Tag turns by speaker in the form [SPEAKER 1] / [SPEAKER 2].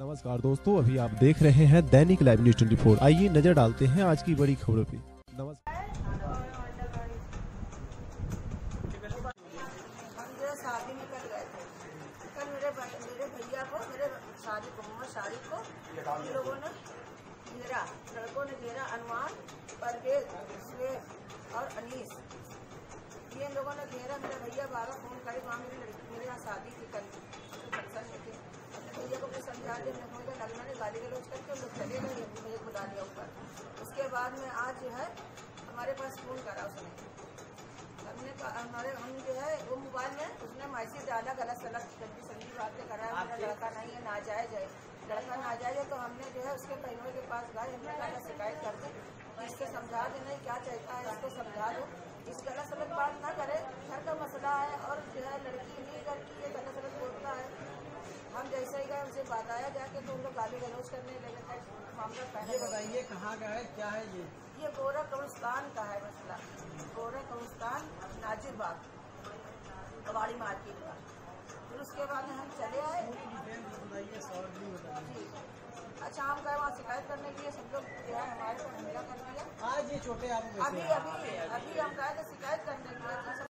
[SPEAKER 1] नमस्कार दोस्तों, अभी आप देख रहे हैं दैनिक लाइव न्यूज 24। आइए नजर डालते हैं आज की बड़ी खबरों पे। नमस्कार।
[SPEAKER 2] हम जो शादी में कल गए थे। कल मेरे भैया को मेरे शादी को मोहम्मद शारिक को इन लोगों ने घेरा, लड़कों ने घेरा। अनुमान, परवेज, श्वेत और अनीस, ये इन लोगों ने घेरा। मेरे भैया बाबा फोन करे, वहाँ मेरी लड़की मेरे यहाँ शादी थी कल, फंक्शन में थे। अपने भैया को भी समझा दिया, मुझे लगना ने गाली गलौज करके लोग चले गए, मुझे बुला लिया ऊपर। उसके बाद में आज जो है हमारे पास फोन करा उसने, हम जो है वो मोबाइल में उसने मैसेज डाला गलत सलत गंदी संदी बातें करा है। मेरा लड़का नहीं है, नाजायज है, लड़का नाजायज है। तो हमने जो है उसके बहनों के पास गए, हमने कहा शिकायत कर दी, इसको समझा देना क्या चाहता है, इसको समझा दो, इस गलत सलत बात ना करे, घर का मसला है। और जो है लड़की नहीं करती है, गलत सलत बोलता है। हम जैसे ही गए उनसे बात आया जाके तो उन लोग गाली गलौज करने लगे थे। मामला पहले
[SPEAKER 3] बताइए कहाँ का है, क्या है
[SPEAKER 2] ये गोरा कब्रिस्तान का है मसला। गोरा कब्रिस्तान नाजिरबाग कबाड़ी मार्केट का। फिर उसके बाद में हम चले आए। अच्छा, हम गए वहाँ शिकायत करने के लिए, सब लोग जो है हमारे को हमला कर दिया।
[SPEAKER 3] आज ये छोटे आप
[SPEAKER 2] अभी हम गए थे शिकायत करने के लिए।